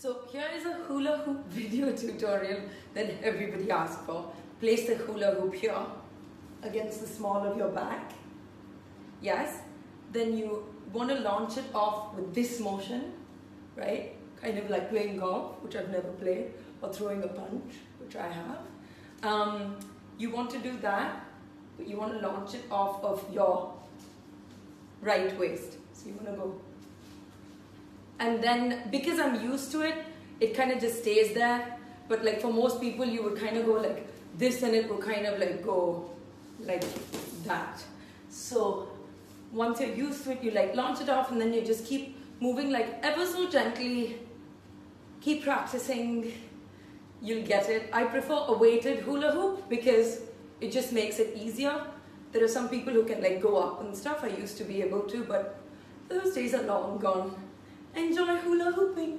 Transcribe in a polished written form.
So here is a hula hoop video tutorial that everybody asked for. Place the hula hoop here against the small of your back. Yes. Then you want to launch it off with this motion, right? Kind of like playing golf, which I've never played, or throwing a punch, which I have. You want to do that, but you want to launch it off of your right waist. So you want to go. And then, because I'm used to it, it kind of just stays there. But like for most people, you would kind of go like this and it will kind of like go like that. So once you're used to it, you like launch it off and then you just keep moving like ever so gently. Keep practicing, you'll get it. I prefer a weighted hula hoop because it just makes it easier. There are some people who can like go up and stuff. I used to be able to, but those days are long gone. Enjoy hula hooping.